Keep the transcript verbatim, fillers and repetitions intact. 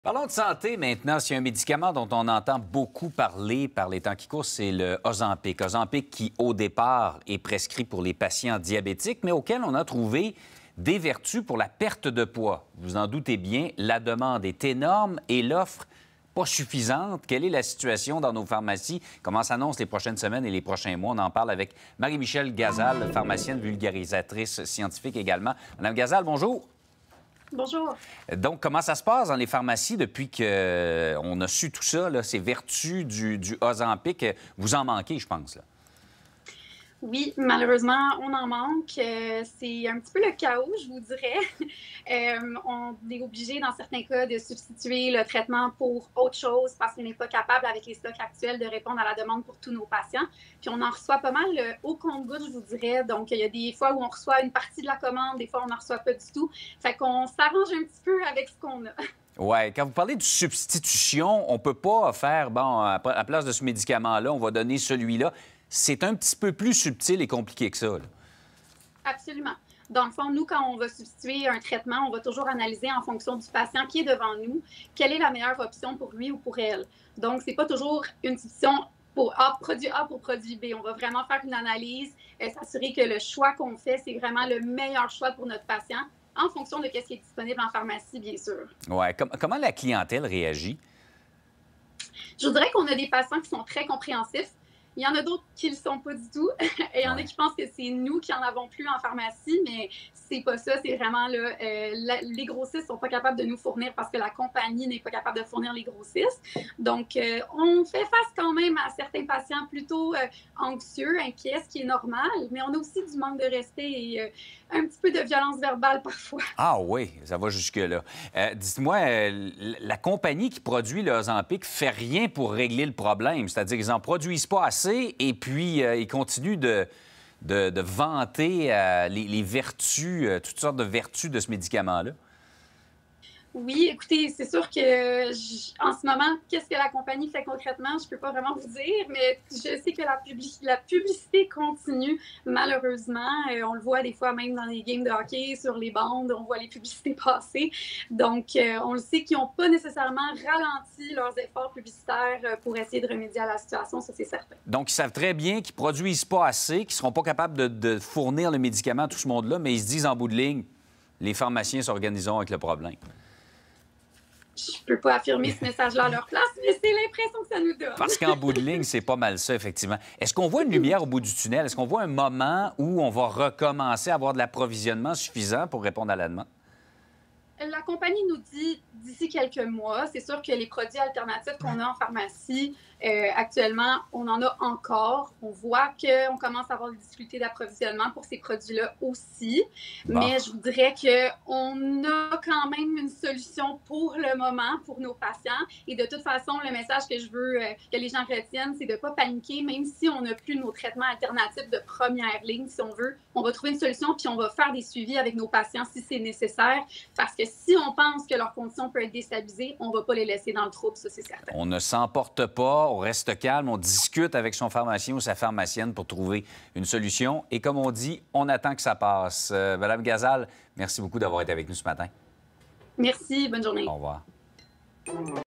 Parlons de santé maintenant. S'il y a un médicament dont on entend beaucoup parler par les temps qui courent, c'est le Ozempic. Ozempic qui, au départ, est prescrit pour les patients diabétiques, mais auquel on a trouvé des vertus pour la perte de poids. Vous en doutez bien, la demande est énorme et l'offre pas suffisante. Quelle est la situation dans nos pharmacies? Comment s'annoncent les prochaines semaines et les prochains mois? On en parle avec Marie-Michel Gazal, pharmacienne vulgarisatrice scientifique également. Madame Gazal, bonjour. Bonjour. Donc, comment ça se passe dans les pharmacies depuis qu'on a su tout ça, là, ces vertus du, du Ozempic? Vous en manquez, je pense, là. Oui, malheureusement, on en manque. Euh, c'est un petit peu le chaos, je vous dirais. euh, on est obligé, dans certains cas, de substituer le traitement pour autre chose parce qu'on n'est pas capable, avec les stocks actuels, de répondre à la demande pour tous nos patients. Puis on en reçoit pas mal euh, au compte-gouttes, je vous dirais. Donc, il y a des fois où on reçoit une partie de la commande, des fois, on n'en reçoit pas du tout. Fait qu'on s'arrange un petit peu avec ce qu'on a. Oui, quand vous parlez de substitution, on ne peut pas faire, bon, à la place de ce médicament-là, on va donner celui-là. C'est un petit peu plus subtil et compliqué que ça, là. Absolument. Dans le fond, nous, quand on va substituer un traitement, on va toujours analyser en fonction du patient qui est devant nous, quelle est la meilleure option pour lui ou pour elle. Donc, c'est pas toujours une substitution pour A, produit A pour produit B. On va vraiment faire une analyse, euh, s'assurer que le choix qu'on fait, c'est vraiment le meilleur choix pour notre patient, en fonction de ce qui est disponible en pharmacie, bien sûr. Oui. Com- comment la clientèle réagit? Je vous dirais qu'on a des patients qui sont très compréhensifs. Il y en a d'autres qui ne le sont pas du tout. Et il y en Ouais. a qui pensent que c'est nous qui en avons plus en pharmacie, mais c'est pas ça. C'est vraiment là, euh, la, les grossistes sont pas capables de nous fournir parce que la compagnie n'est pas capable de fournir les grossistes. Donc, euh, on fait face quand même à certains patients plutôt euh, anxieux, inquiets, ce qui est normal, mais on a aussi du manque de respect et euh, un petit peu de violence verbale parfois. Ah oui, ça va jusque-là. Euh, dites-moi, euh, la compagnie qui produit le Ozempic fait rien pour régler le problème. C'est-à-dire qu'ils n'en produisent pas assez et puis euh, ils continuent de, de, de vanter euh, les, les vertus, euh, toutes sortes de vertus de ce médicament-là. Oui, écoutez, c'est sûr que je- en ce moment, qu'est-ce que la compagnie fait concrètement, je peux pas vraiment vous dire, mais je sais que la, publi- la publicité continue, malheureusement. Euh, on le voit des fois même dans les games de hockey, sur les bandes, on voit les publicités passer. Donc, euh, on le sait qu'ils n'ont pas nécessairement ralenti leurs efforts publicitaires euh, pour essayer de remédier à la situation, ça c'est certain. Donc, ils savent très bien qu'ils ne produisent pas assez, qu'ils ne seront pas capables de, de fournir le médicament à tout ce monde-là, mais ils se disent en bout de ligne, les pharmaciens s'organiseront avec le problème. Je peux pas affirmer ce message-là à leur place, mais c'est l'impression que ça nous donne. Parce qu'en bout de ligne, c'est pas mal ça, effectivement. Est-ce qu'on voit une lumière au bout du tunnel? Est-ce qu'on voit un moment où on va recommencer à avoir de l'approvisionnement suffisant pour répondre à la demande? La compagnie nous dit d'ici quelques mois. C'est sûr que les produits alternatifs qu'on a en pharmacie, euh, actuellement, on en a encore. On voit qu'on commence à avoir des difficultés d'approvisionnement pour ces produits-là aussi. Bon. Mais je vous dirais qu'on a quand même une solution pour le moment pour nos patients. Et de toute façon, le message que je veux euh, que les gens retiennent, c'est de ne pas paniquer, même si on n'a plus nos traitements alternatifs de première ligne, si on veut. On va trouver une solution, puis on va faire des suivis avec nos patients si c'est nécessaire. Parce que si on pense que leur condition peut être déstabilisée, on ne va pas les laisser dans le trouble, ça c'est certain. On ne s'emporte pas, on reste calme, on discute avec son pharmacien ou sa pharmacienne pour trouver une solution. Et comme on dit, on attend que ça passe. Euh, Madame Gazal, merci beaucoup d'avoir été avec nous ce matin. Merci, bonne journée. Au revoir.